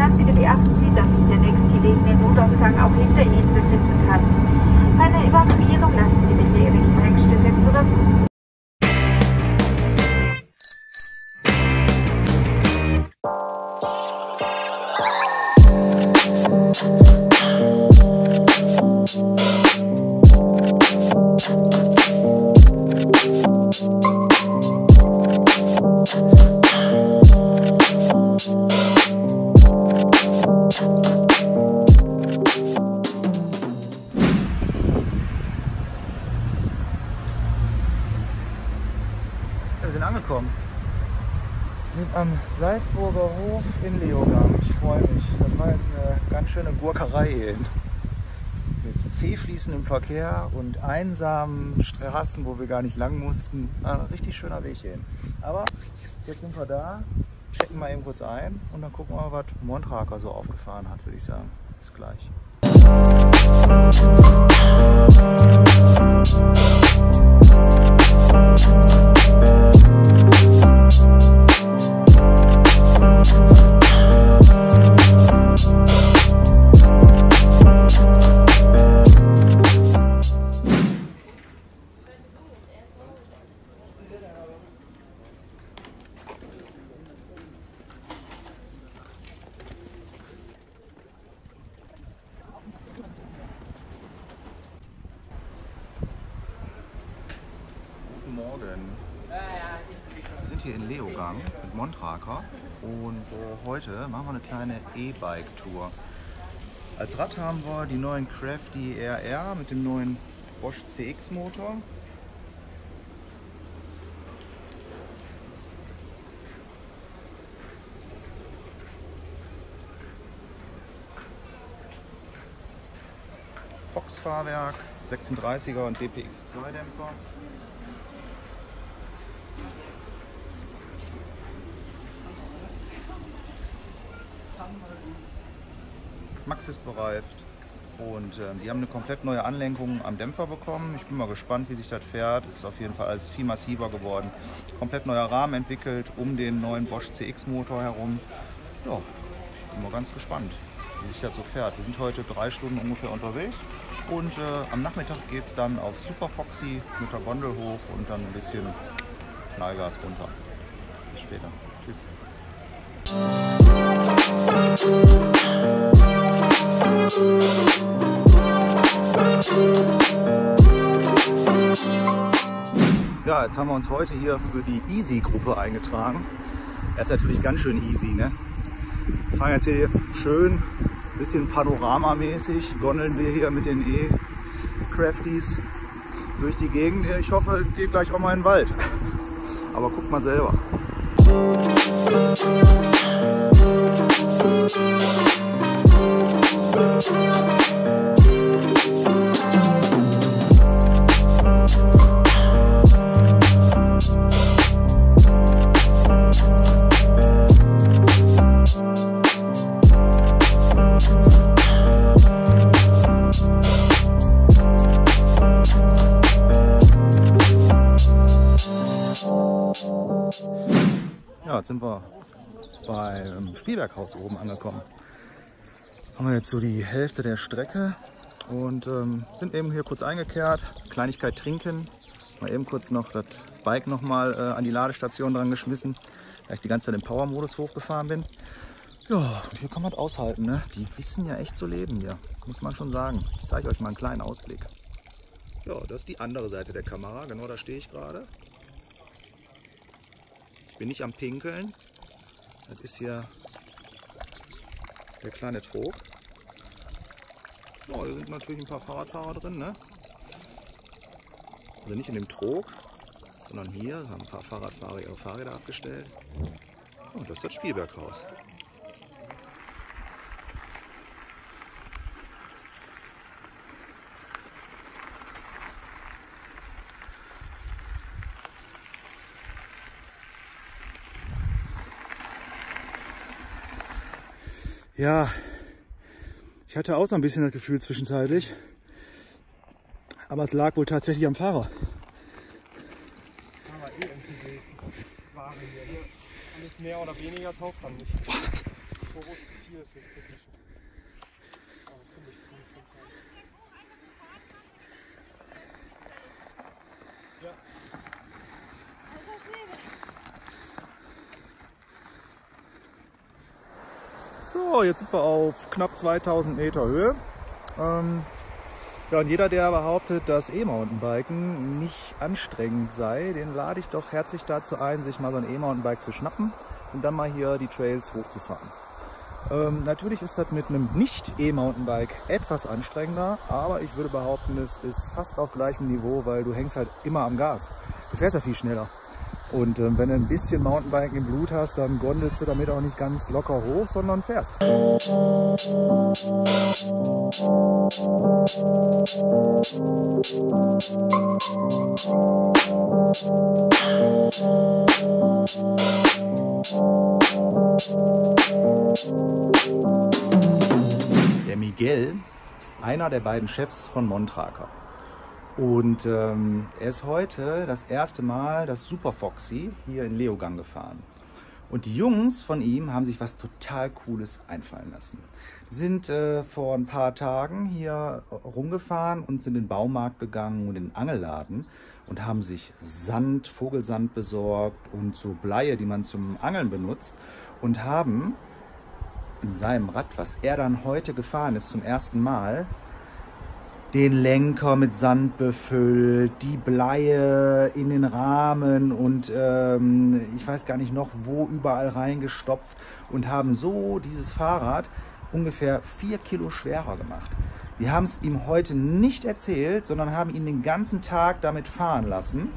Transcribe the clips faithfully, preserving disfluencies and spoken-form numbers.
Fahrern, bitte beachten Sie, dass sich der nächstgelegene Notausgang auch hinter Ihnen befinden kann. Bei einer Evakuierung lassen Sie bitte Ihre Gepäckstücke zurück. Wir sind angekommen. Wir sind am Salzburger Hof in Leogang. Ich freue mich. Das war jetzt eine ganz schöne Gurkerei hier hin. Mit zäh fließendem Verkehr und einsamen Straßen, wo wir gar nicht lang mussten. Ein richtig schöner Weg hier hin. Aber jetzt sind wir da, checken mal eben kurz ein und dann gucken wir mal, was Montraker so aufgefahren hat, würde ich sagen. Bis gleich. Morgen. Wir sind hier in Leogang mit Montraker und äh, heute machen wir eine kleine E-Bike-Tour. Als Rad haben wir die neuen Crafty R R mit dem neuen Bosch C X Motor. Fox Fahrwerk, sechsunddreißiger und D P X zwei Dämpfer. Max ist bereift und äh, die haben eine komplett neue Anlenkung am Dämpfer bekommen. Ich bin mal gespannt, wie sich das fährt. Ist auf jeden Fall alles viel massiver geworden. Komplett neuer Rahmen entwickelt um den neuen Bosch C X Motor herum. Ja, ich bin mal ganz gespannt, wie sich das so fährt. Wir sind heute drei Stunden ungefähr unterwegs und äh, am Nachmittag geht es dann auf Super Foxy mit der Gondel hoch und dann ein bisschen Knallgas runter. Bis später. Tschüss. Ja, jetzt haben wir uns heute hier für die Easy-Gruppe eingetragen. Das ist natürlich ganz schön easy, ne? Wir fahren jetzt hier schön, ein bisschen panoramamäßig, gondeln wir hier mit den E-Crafties durch die Gegend. Ich hoffe, es geht gleich auch mal in den Wald. Aber guckt mal selber. Ja, jetzt sind wir beim Spielberghaus oben angekommen. Haben wir jetzt so die Hälfte der Strecke und ähm, sind eben hier kurz eingekehrt, Kleinigkeit trinken, mal eben kurz noch das Bike noch mal äh, an die Ladestation dran geschmissen, da ich die ganze Zeit im Power-Modus hochgefahren bin. Ja, und hier kann man es aushalten, ne? Die wissen ja echt zu leben hier, muss man schon sagen. Ich zeige euch mal einen kleinen Ausblick. Ja, das ist die andere Seite der Kamera, genau da stehe ich gerade. Ich bin nicht am Pinkeln. Das ist hier der kleine Trog. Oh, hier sind natürlich ein paar Fahrradfahrer drin, ne? Also nicht in dem Trog, sondern hier haben ein paar Fahrradfahrer ihre Fahrräder abgestellt. Und oh, das ist das Spielberghaus. Ja, ich hatte auch so ein bisschen das Gefühl zwischenzeitlich, aber es lag wohl tatsächlich am Fahrer. Aber eh irgendwie waren hier. Alles mehr oder weniger taucht dann nicht. Chorus vier So, jetzt sind wir auf knapp zweitausend Meter Höhe. Ähm, ja, und jeder, der behauptet, dass E-Mountainbiken nicht anstrengend sei, den lade ich doch herzlich dazu ein, sich mal so ein E-Mountainbike zu schnappen und dann mal hier die Trails hochzufahren. Ähm, natürlich ist das mit einem Nicht-E-Mountainbike etwas anstrengender, aber ich würde behaupten, es ist fast auf gleichem Niveau, weil du hängst halt immer am Gas. Du fährst ja viel schneller. Und ähm, wenn du ein bisschen Mountainbiken im Blut hast, dann gondelst du damit auch nicht ganz locker hoch, sondern fährst. Der Miguel ist einer der beiden Chefs von Montraker. Und ähm, er ist heute das erste Mal das Super Foxy hier in Leogang gefahren. Und die Jungs von ihm haben sich was total Cooles einfallen lassen. Die sind äh, vor ein paar Tagen hier rumgefahren und sind in den Baumarkt gegangen und in den Angelladen und haben sich Sand, Vogelsand besorgt und so Bleie, die man zum Angeln benutzt, und haben in seinem Rad, was er dann heute gefahren ist zum ersten Mal, den Lenker mit Sand befüllt, die Bleie in den Rahmen und ähm, ich weiß gar nicht noch wo überall reingestopft und haben so dieses Fahrrad ungefähr vier Kilo schwerer gemacht. Wir haben es ihm heute nicht erzählt, sondern haben ihn den ganzen Tag damit fahren lassen.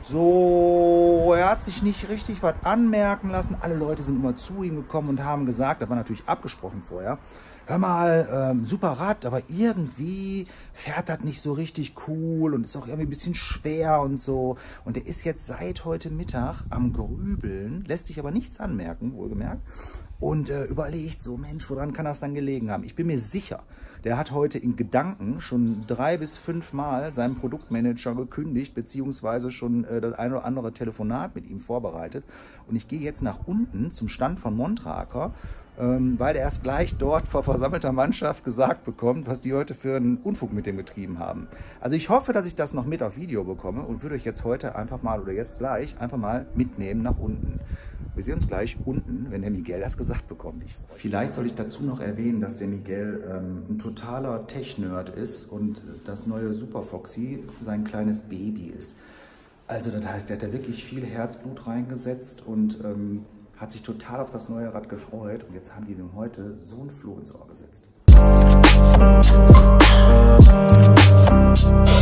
So, er hat sich nicht richtig was anmerken lassen. Alle Leute sind immer zu ihm gekommen und haben gesagt, das war natürlich abgesprochen vorher, hör mal, ähm, super Rad, aber irgendwie fährt das nicht so richtig cool und ist auch irgendwie ein bisschen schwer und so. Und er ist jetzt seit heute Mittag am Grübeln, lässt sich aber nichts anmerken, wohlgemerkt, und äh, überlegt so, Mensch, woran kann das dann gelegen haben? Ich bin mir sicher, der hat heute in Gedanken schon drei bis fünf Mal seinem Produktmanager gekündigt, beziehungsweise schon äh, das eine oder andere Telefonat mit ihm vorbereitet. Und ich gehe jetzt nach unten zum Stand von Montraker, ähm, weil er erst gleich dort vor versammelter Mannschaft gesagt bekommt, was die heute für einen Unfug mit dem getrieben haben. Also ich hoffe, dass ich das noch mit auf Video bekomme und würde euch jetzt heute einfach mal oder jetzt gleich einfach mal mitnehmen nach unten. Wir sehen uns gleich unten, wenn der Miguel das gesagt bekommt. Ich Vielleicht soll ich dazu noch erwähnen, dass der Miguel ähm, ein totaler Tech-Nerd ist und das neue Super Foxy sein kleines Baby ist. Also das heißt, er hat da wirklich viel Herzblut reingesetzt und ähm, hat sich total auf das neue Rad gefreut. Und jetzt haben die ihm heute so ein Floh ins Ohr gesetzt.